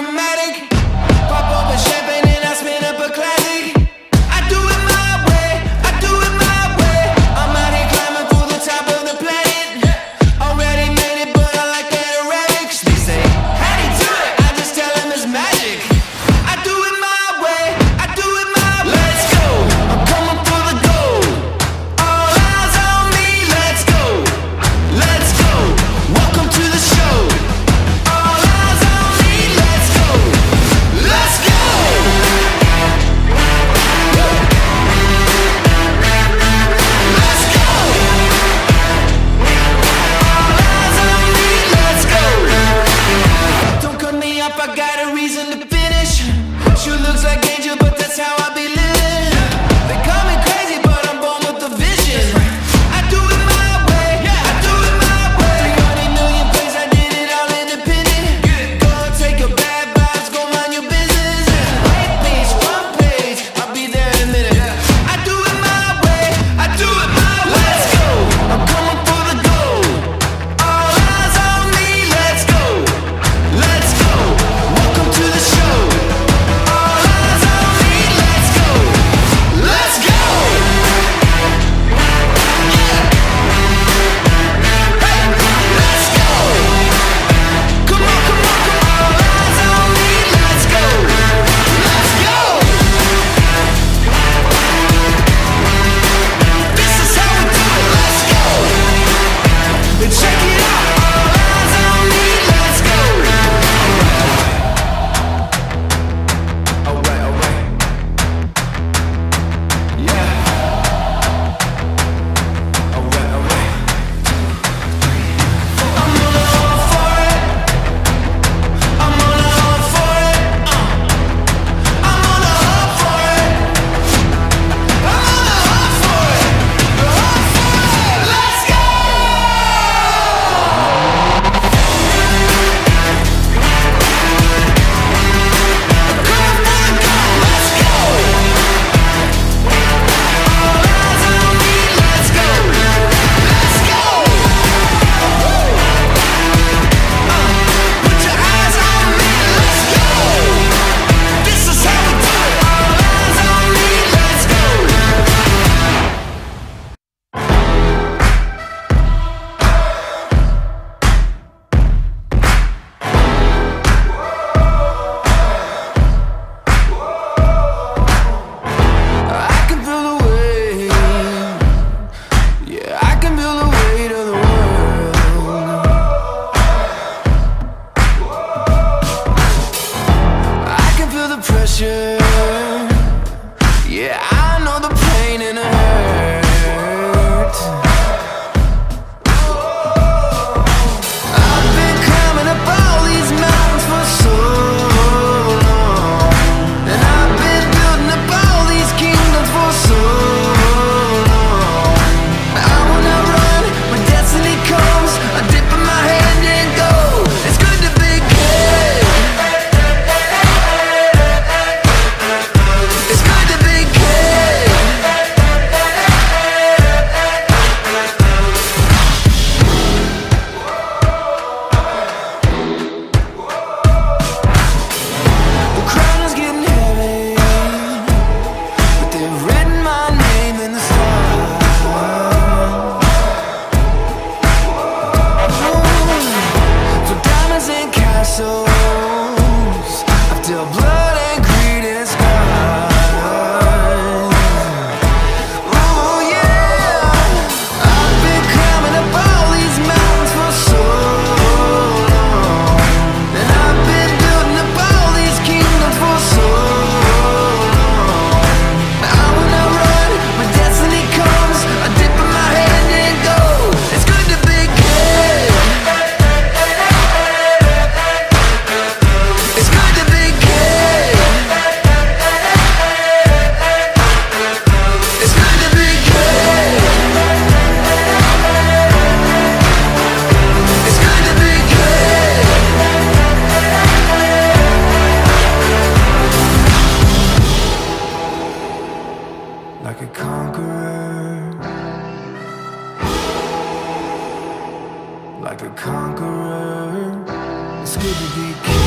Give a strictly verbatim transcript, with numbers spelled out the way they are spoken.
automatic. Pop open champagne and I spin up a classic. I do it my way, I do it my way. I'm out here climbing for the top of the planet. Already made it, but I like that Arabic. They say, how do you do it? I just tell them it's magic. I do it my way, I do it my way. Let's go, I'm coming for the gold. All eyes on me, let's go. Let's go, welcome to the show. All eyes on me, let's go. Let's go. Let's go. All eyes on me, let's go. Don't cut me up, I got a reason to finish. Sure looks like angel, but that's how I be living. They call me crazy, but I'm born with a vision. I do it my way, I do it my way. three hundred million plays, I did it all independent. Go take your bad vibes, go mind your business. Right page, front page, I'll be there in a minute. I do it my way, I do it my way. Let's go, I'm coming for the gold. All eyes on me, let's go. Let's go, welcome to the show. All eyes on me, let's go. Let's go. Yeah. Hey, let's go. Come on, come on, come on. All eyes on me, let's go. Let's go. This is how we do it. Let's go. And check it out. All eyes on me, let's go. Alright, alright. Yeah. Alright, alright. I'm on a hunt for it. I'm on a hunt for it. Uh. I'm on a hunt for it. I'm on a hunt for it. The hunt for it. Let's go. Come on, go. Let's go. All eyes on me. Let's go. Let's go. Uh, put your eyes on me. Let's go. This is how we do it. All eyes on me. Let's go. I can feel the weight. Yeah, I can feel the weight of the world. I can feel the pressure. Yeah, I know the pain and the hurt. I've been climbing up all these mountains for so long, and I've been building up all these kingdoms for so long. I wanna run when destiny comes. I dip in my hand and go. It's good to be king. It's good to be king. The crown is getting heavy, but they've written my name in the stars. For diamonds and castles, I've dealt blood and greed and scars. Oh yeah, I've been climbing up all these mountains for so long, and I've been building up all these kingdoms for so long. I wanna run when destiny comes. I dip in my hand and go. It's good to be king. It's good to be king. It's good to be king. It's good to be king. Like a conqueror, like a conqueror. It's good to be king.